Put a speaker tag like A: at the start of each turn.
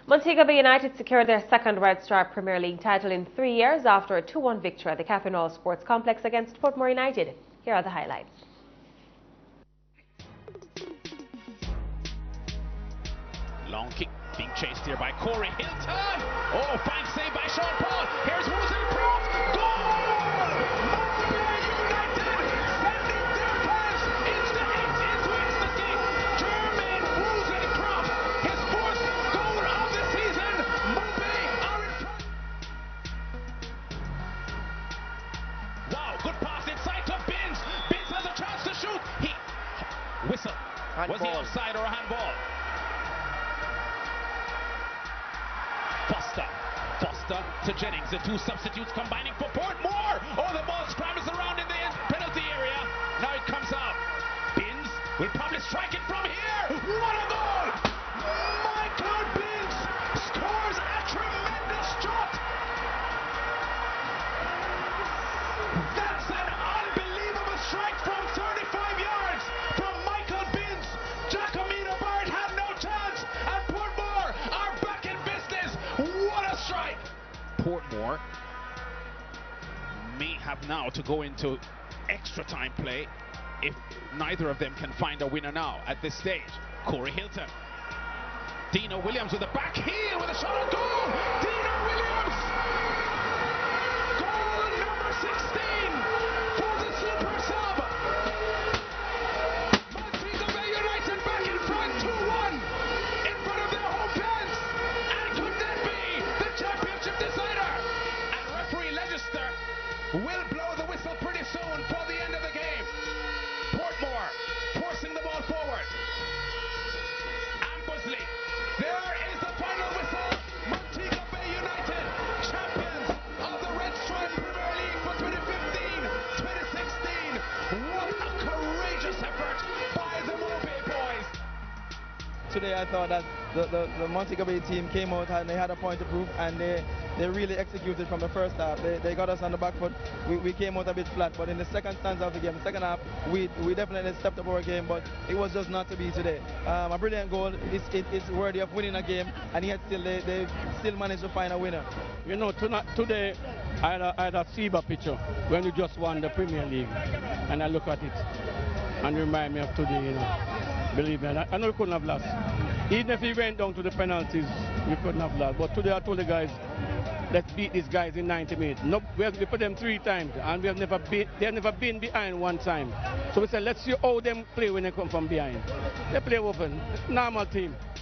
A: Montego Bay United secured their second Red Stripe Premier League title in 3 years after a 2-1 victory at the Cafe Nord Sports Complex against Portmore United. Here are the highlights.
B: Long kick being chased here by Corey Hilton. Oh, fine save by Sean Paul. Here's Woods in front. Goal! Montego United sending their fans into ecstasy. Jermaine Woolsey-Croft, his fourth goal of the season. Montego are in front. Wow, good pass inside to Binns. Binns has a chance to shoot. Whistle. Was he offside or a handball? Foster to Jennings, the two substitutes combining for Portmore. Oh, the ball scrambles around in the penalty area. Now it comes out. Binns will probably strike it from here. What a goal! Michael Binns scores a tremendous shot. That's an unbelievable strike from 35 yards from Michael Binns. Giacomino Bard had no chance, and Portmore are back in business. What a strike! Portmore may have now to go into extra time play if neither of them can find a winner now at this stage. Corey Hilton. Dino Williams with a back heel with a shot on goal. Dino Williams! Goal number 16 for the super sub. Montego Bay United back in front 2-1 in front of their home fans. And could that be the championship decider? And referee Legister will blow the whistle pretty soon for the end of the game. Portmore forcing the ball forward. Ambersley. There is the final whistle. Montego Bay United, champions of the Red Stripe Premier League for 2015-2016. What a courageous effort by the Mobay boys.
C: Today I thought that the Montego Bay team came out and they had a point to prove, and they really executed from the first half. They got us on the back foot. We came out a bit flat, but in the second stanza of the game, the second half, we definitely stepped up our game, but it was just not to be today. A brilliant goal. It's worthy of winning a game, and yet still they still managed to find a winner.
D: You know, today I had a SEBA picture when we just won the Premier League, and I look at it and remind me of today, you know. Believe me, I know we couldn't have lost. Even if we went down to the penalties, we couldn't have lost. But today I told the guys, let's beat these guys in 90 minutes. No, we put them 3 times, and they have never been behind 1 time. So we said, let's see how them play when they come from behind. They play open, normal team.